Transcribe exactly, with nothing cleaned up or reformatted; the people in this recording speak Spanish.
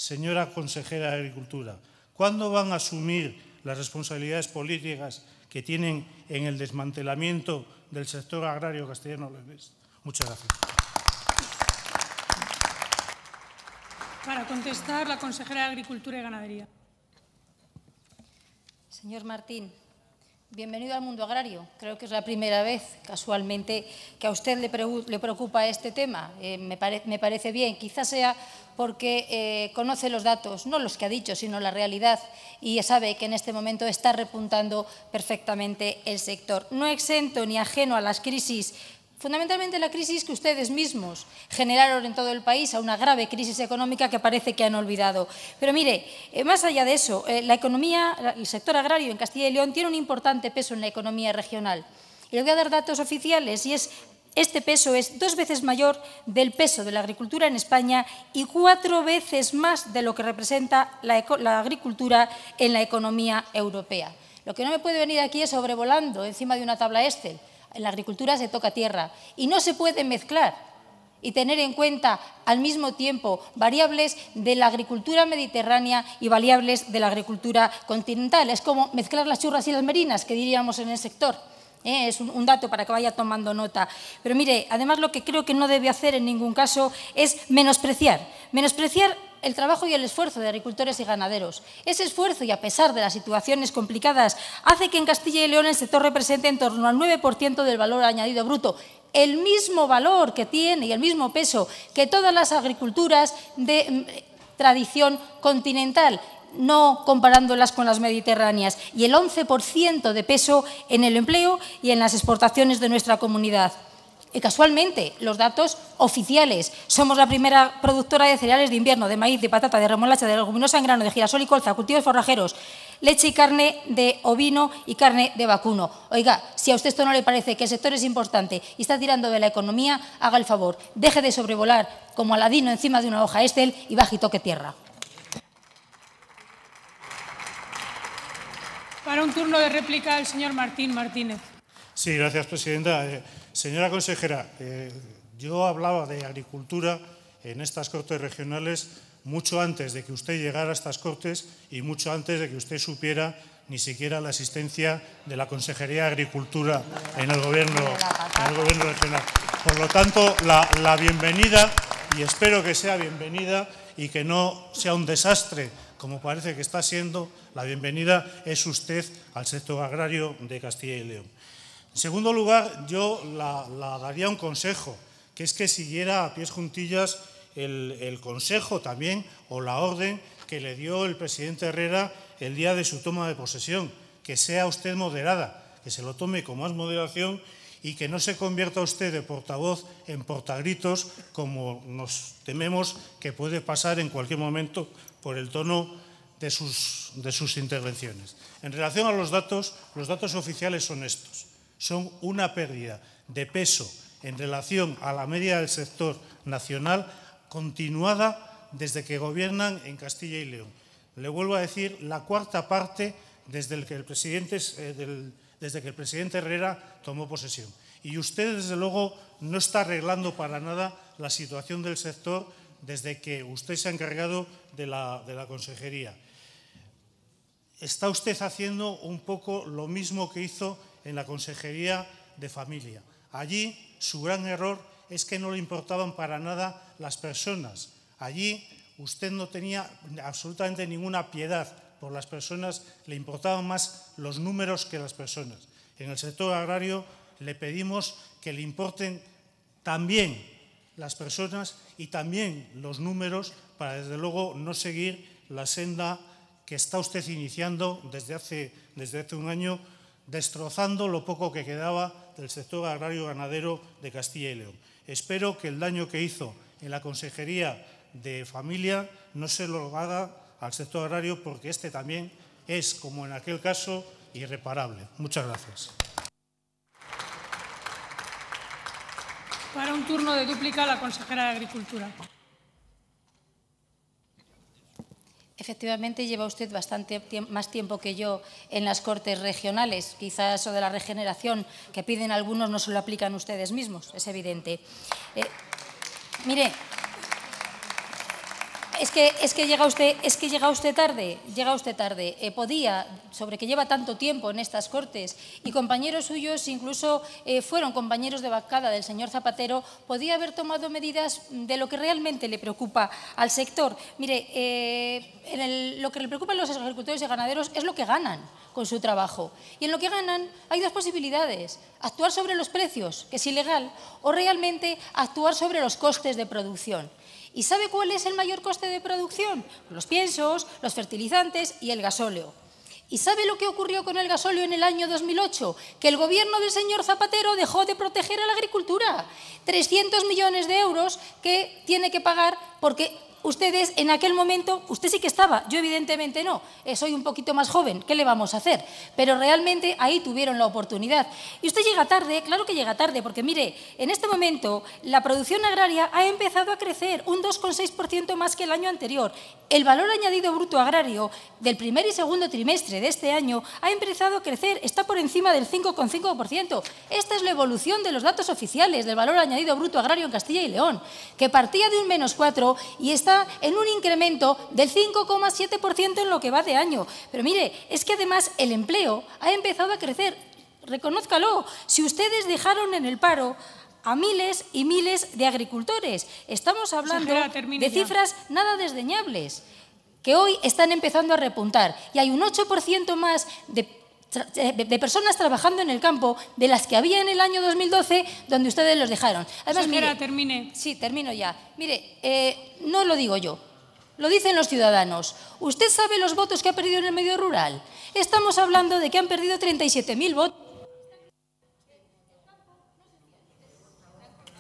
señora consejera de Agricultura? ¿Cuándo van a asumir las responsabilidades políticas que tienen en el desmantelamiento del sector agrario castellano-leonés? Muchas gracias. Para contestar, la consejera de Agricultura y Ganadería. Señor Martín, bienvenido al mundo agrario. Creo que es la primera vez, casualmente, que a usted le, le preocupa este tema. Eh, me, pare me parece bien. Quizás sea porque eh, conoce los datos, no los que ha dicho, sino la realidad, y sabe que en este momento está repuntando perfectamente el sector. No exento ni ajeno a las crisis, fundamentalmente la crisis que ustedes mismos generaron en todo el país, a una grave crisis económica que parece que han olvidado. Pero mire, eh, más allá de eso, eh, la economía, el sector agrario en Castilla y León tiene un importante peso en la economía regional. Y le voy a dar datos oficiales, y es este peso es dos veces mayor del peso de la agricultura en España y cuatro veces más de lo que representa la, la agricultura en la economía europea. Lo que no me puede venir aquí es sobrevolando encima de una tabla Excel. En la agricultura se toca tierra y no se puede mezclar y tener en cuenta al mismo tiempo variables de la agricultura mediterránea y variables de la agricultura continental. Es como mezclar las churras y las merinas, que diríamos en el sector. ¿Eh? Es un, un dato para que vaya tomando nota. Pero mire, además lo que creo que no debe hacer en ningún caso es menospreciar. Menospreciar el trabajo y el esfuerzo de agricultores y ganaderos. Ese esfuerzo, y a pesar de las situaciones complicadas, hace que en Castilla y León el sector represente en torno al nueve por ciento del valor añadido bruto, el mismo valor que tiene y el mismo peso que todas las agriculturas de eh, tradición continental, no comparándolas con las mediterráneas, y el once por ciento de peso en el empleo y en las exportaciones de nuestra comunidad. Y casualmente, los datos oficiales. Somos la primera productora de cereales de invierno, de maíz, de patata, de remolacha, de leguminosa en grano, de girasol y colza, cultivos forrajeros, leche y carne de ovino y carne de vacuno. Oiga, si a usted esto no le parece que el sector es importante y está tirando de la economía, haga el favor, deje de sobrevolar como Aladino encima de una hoja Excel y baje y toque tierra. Para un turno de réplica, el señor Martín Martínez. Sí, gracias, presidenta. Eh, señora consejera, eh, yo hablaba de agricultura en estas Cortes regionales mucho antes de que usted llegara a estas Cortes y mucho antes de que usted supiera ni siquiera la existencia de la Consejería de Agricultura en el Gobierno, en el gobierno regional. Por lo tanto, la, la bienvenida, y espero que sea bienvenida y que no sea un desastre, como parece que está siendo, la bienvenida es usted al sector agrario de Castilla y León. En segundo lugar, yo la, la daría un consejo, que es que siguiera a pies juntillas el, el consejo también o la orden que le dio el presidente Herrera el día de su toma de posesión, que sea usted moderada, que se lo tome con más moderación y que no se convierta usted de portavoz en portagritos, como nos tememos que puede pasar en cualquier momento por el tono de sus, de sus intervenciones. En relación a los datos, los datos oficiales son estos. Son una pérdida de peso en relación a la media del sector nacional continuada desde que gobiernan en Castilla y León. Le vuelvo a decir, la cuarta parte desde, el que, el presidente, eh, del, desde que el presidente Herrera tomó posesión. Y usted, desde luego, no está arreglando para nada la situación del sector desde que usted se ha encargado de la, de la consejería. Está usted haciendo un poco lo mismo que hizo en la Consejería de Familia. Allí su gran error es que no le importaban para nada las personas. Allí usted no tenía absolutamente ninguna piedad por las personas, le importaban más los números que las personas. En el sector agrario le pedimos que le importen también las personas y también los números para, desde luego, no seguir la senda que está usted iniciando desde hace, desde hace un año, destrozando lo poco que quedaba del sector agrario ganadero de Castilla y León. Espero que el daño que hizo en la Consejería de Familia no se lo haga al sector agrario, porque este también es, como en aquel caso, irreparable. Muchas gracias. Para un turno de dúplica, la consejera de Agricultura. Efectivamente, lleva usted bastante tiemp- más tiempo que yo en las Cortes regionales. Quizás eso de la regeneración que piden algunos no se lo aplican ustedes mismos, es evidente. Eh, mire, es que, es que llega usted, es que llega usted tarde, llega usted tarde. Eh, podía, sobre que lleva tanto tiempo en estas Cortes, y compañeros suyos, incluso eh, fueron compañeros de bancada del señor Zapatero, podía haber tomado medidas de lo que realmente le preocupa al sector. Mire, eh, en el, lo que le preocupa a los agricultores y ganaderos es lo que ganan con su trabajo. Y en lo que ganan hay dos posibilidades: actuar sobre los precios, que es ilegal, o realmente actuar sobre los costes de producción. ¿Y sabe cuál es el mayor coste de producción? Los piensos, los fertilizantes y el gasóleo. ¿Y sabe lo que ocurrió con el gasóleo en el año dos mil ocho? Que el gobierno del señor Zapatero dejó de proteger a la agricultura. trescientos millones de euros que tiene que pagar porque ustedes en aquel momento, usted sí que estaba, yo evidentemente no, eh, soy un poquito más joven, ¿qué le vamos a hacer? Pero realmente ahí tuvieron la oportunidad. Y usted llega tarde, claro que llega tarde, porque mire, en este momento la producción agraria ha empezado a crecer un dos coma seis por ciento más que el año anterior. El valor añadido bruto agrario del primer y segundo trimestre de este año ha empezado a crecer, está por encima del cinco coma cinco por ciento. Esta es la evolución de los datos oficiales del valor añadido bruto agrario en Castilla y León, que partía de un menos cuatro y está en un incremento del cinco coma siete por ciento en lo que va de año. Pero mire, es que además el empleo ha empezado a crecer. Reconózcalo, si ustedes dejaron en el paro a miles y miles de agricultores. Estamos hablando de cifras nada desdeñables, que hoy están empezando a repuntar. Y hay un ocho por ciento más de de personas trabajando en el campo de las que había en el año dos mil doce, donde ustedes los dejaron. Además, Señora, mire, termine. Sí, termino ya. Mire, eh, no lo digo yo, lo dicen los ciudadanos. ¿Usted sabe los votos que ha perdido en el medio rural? Estamos hablando de que han perdido treinta y siete mil votos.